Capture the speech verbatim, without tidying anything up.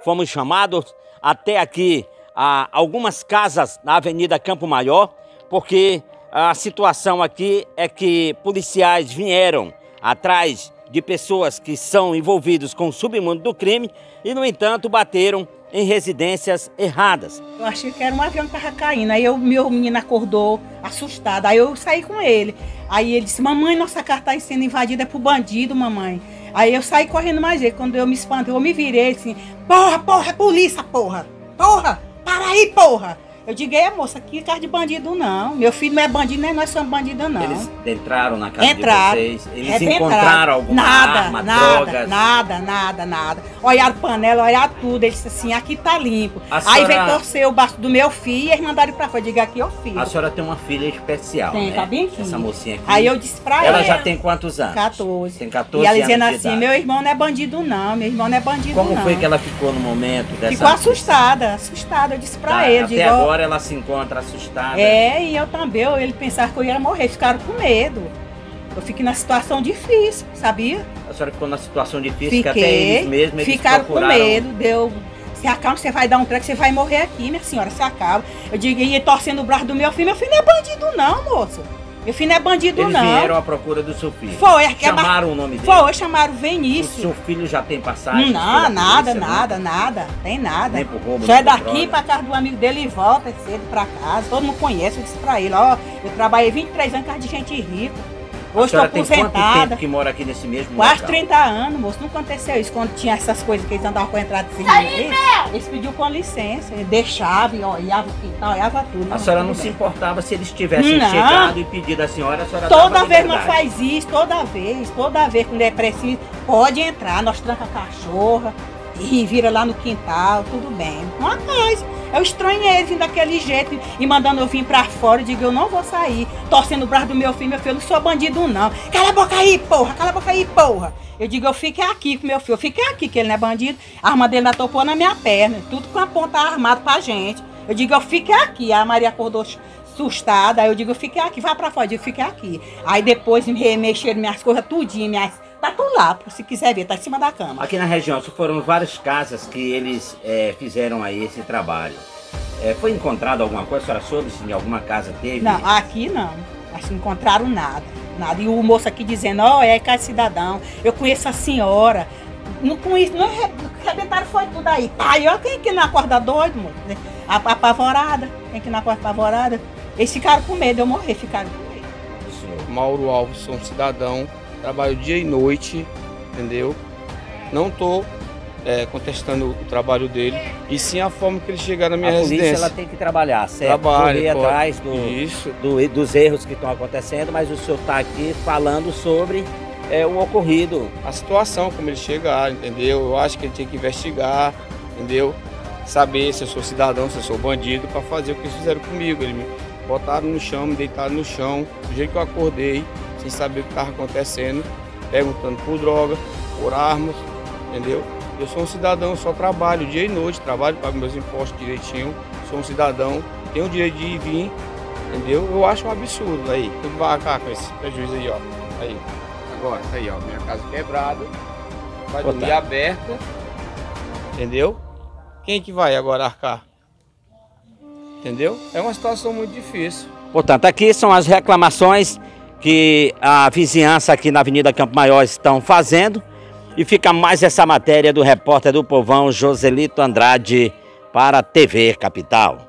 fomos chamados até aqui a algumas casas na Avenida Campo Maior, porque a situação aqui é que policiais vieram atrás de pessoas que são envolvidos com o submundo do crime e, no entanto, bateram em residências erradas. Eu achei que era um avião que estava caindo, aí o meu menino acordou assustado, aí eu saí com ele. Aí ele disse: mamãe, nossa casa está sendo invadida, é por bandido, mamãe. Aí eu saí correndo mais ele, quando eu me espantei, eu me virei assim: porra, porra, é polícia, porra, porra, para aí, porra. Eu digo: é, moça, aqui é casa de bandido não, meu filho não é bandido, nem nós somos bandidos não. Eles entraram na casa entraram, de vocês, eles entraram. encontraram alguma nada, arma, nada, drogas? Nada, nada, nada. Olharam panela, olharam tudo, eles disseram assim: aqui tá limpo. A Aí senhora... veio torcer o baço do meu filho e eles mandaram pra fora. Eu digo: aqui é o filho. A senhora tem uma filha especial, tem, né? Tá bem aqui. Essa mocinha aqui. Aí eu disse pra ela. Ela já tem quantos anos? quatorze. Tem quatorze E ela anos dizendo de assim: idade. meu irmão não é bandido não, meu irmão não é bandido Como não. Como foi que ela ficou no momento dessa... Ficou assustada, assustada. Eu disse pra Tá, ele. Até digo, agora ela se encontra assustada. É, e eu também, ele pensava que eu ia morrer, ficaram com medo. Eu fiquei na situação difícil, sabia? A senhora ficou na situação difícil, Fiquei, que até eles mesmos, eles ficaram procuraram... com medo, deu... Se acalma, você vai dar um treco, você vai morrer aqui, minha senhora, se acalma. Eu digo, ia torcendo o braço do meu filho, meu filho não é bandido não, moço. Meu filho não é bandido eles não. Eles vieram à procura do seu filho. Foi. Chamaram é, o nome dele? Foi, chamaram Vinícius. O seu filho já tem passagem? Não, nada, polícia, nada, né? nada, tem nada. Nem por roubo, só é daqui droga. Pra casa do amigo dele e volta cedo pra casa. Todo mundo conhece, eu disse pra ele: ó, eu trabalhei vinte e três anos em casa de gente rica. Hoje estou aposentada. Tem quanto tempo que mora aqui nesse mesmo Quase local? trinta anos, moço. Não aconteceu isso. Quando tinha essas coisas que eles andavam com a entrada de serviço, eles pediam com licença. Ele deixava, olhava o quintal, olhava tudo. A senhora não se importava se eles tivessem não. chegado e pedido a senhora, a senhora Toda vez nós faz isso, toda vez, toda vez quando é preciso, pode entrar, nós tranca a cachorra e vira lá no quintal, tudo bem. Uma coisa, eu estranhei ele vindo daquele jeito e mandando eu vir pra fora. Eu digo: eu não vou sair, torcendo o braço do meu filho, meu filho, eu não sou bandido não. Cala a boca aí, porra, cala a boca aí, porra. Eu digo: eu fiquei aqui com meu filho, eu fiquei aqui, que ele não é bandido. A arma dele ainda topou na minha perna, tudo com a ponta armada pra gente. Eu digo: eu fiquei aqui. A Maria acordou assustada, aí eu digo: eu fiquei aqui, vai pra fora. Eu digo: eu fiquei aqui. Aí depois me remexeram minhas coisas tudinho, minhas... Tá tudo lá, se quiser ver, tá em cima da cama. Aqui na região, foram várias casas que eles é, fizeram aí esse trabalho. É, foi encontrado alguma coisa? A senhora soube se em alguma casa teve? Não, aqui não. Acho que não encontraram nada. Nada. E o moço aqui dizendo: ó, oh, é casa cidadão, eu conheço a senhora. Não conheço, não arrebentaram, foi tudo aí. Pai, ó, quem que não acorda doido, moço? Apavorada. Quem que não acorda apavorada? Eles ficaram com medo, eu morrer, ficaram com medo. Mauro Alves, sou um cidadão. Trabalho dia e noite, entendeu? Não estou é, contestando o trabalho dele, e sim a forma que ele chegar na minha a residência. A polícia ela tem que trabalhar, certo? Trabalha, correr pode. atrás do, Isso. Do, dos erros que estão acontecendo, mas o senhor está aqui falando sobre é, o ocorrido. A situação, como ele chegar, entendeu? Eu acho que ele tinha que investigar, entendeu? Saber se eu sou cidadão, se eu sou bandido, para fazer o que eles fizeram comigo. Eles me botaram no chão, me deitaram no chão, do jeito que eu acordei, sem saber o que estava acontecendo, perguntando por droga, por armas, entendeu? Eu sou um cidadão, só trabalho dia e noite, trabalho, pago meus impostos direitinho, sou um cidadão, tenho o direito de ir e vir, entendeu? Eu acho um absurdo aí, tem que vacar com esse prejuízo aí, ó. Aí, agora, aí, ó, minha casa quebrada, vai dormir aberta, entendeu? Quem que vai agora arcar? Entendeu? É uma situação muito difícil. Portanto, aqui são as reclamações que a vizinhança aqui na Avenida Campo Maior estão fazendo. E fica mais essa matéria do repórter do Povão, Joselito Andrade, para a T V Capital.